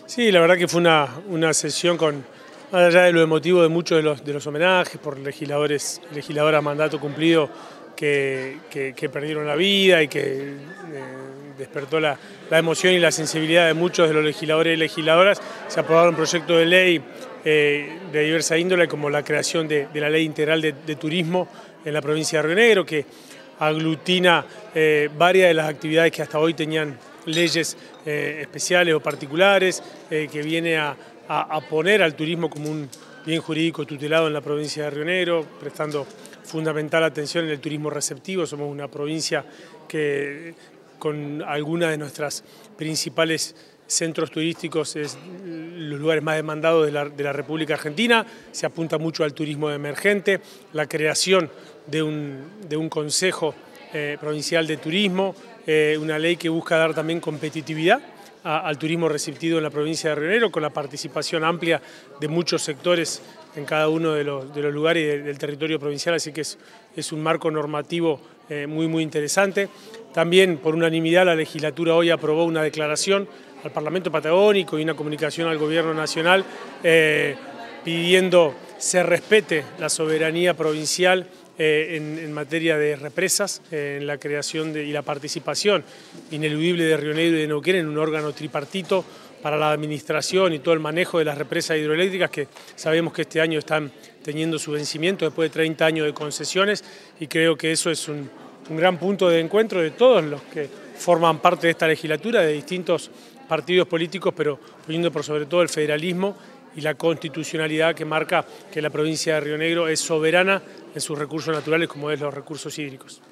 Sí, la verdad que fue una sesión más allá de lo emotivo de muchos de los homenajes por legisladoras a mandato cumplido que perdieron la vida y que despertó la emoción y la sensibilidad de muchos de los legisladores y legisladoras. Se aprobaron proyectos de ley de diversa índole, como la creación de la Ley Integral de Turismo en la provincia de Río Negro, que aglutina varias de las actividades que hasta hoy tenían leyes especiales o particulares, que viene a poner al turismo como un bien jurídico tutelado en la provincia de Río Negro, prestando fundamental atención en el turismo receptivo. Somos una provincia que, con algunas de nuestras principales centros turísticos, es los lugares más demandados de la República Argentina. Se apunta mucho al turismo emergente, la creación de un consejo provincial de turismo, una ley que busca dar también competitividad al turismo receptivo en la provincia de Río Negro, con la participación amplia de muchos sectores en cada uno de los lugares del territorio provincial, así que es un marco normativo muy interesante. También por unanimidad la legislatura hoy aprobó una declaración al Parlamento Patagónico y una comunicación al Gobierno Nacional pidiendo se respete la soberanía provincial en materia de represas, en la creación y la participación ineludible de Río Negro y de Neuquén en un órgano tripartito para la administración y todo el manejo de las represas hidroeléctricas, que sabemos que este año están teniendo su vencimiento después de 30 años de concesiones, y creo que eso es un gran punto de encuentro de todos los que forman parte de esta legislatura, de distintos partidos políticos, pero poniendo por sobre todo el federalismo y la constitucionalidad que marca que la provincia de Río Negro es soberana en sus recursos naturales, como es los recursos hídricos.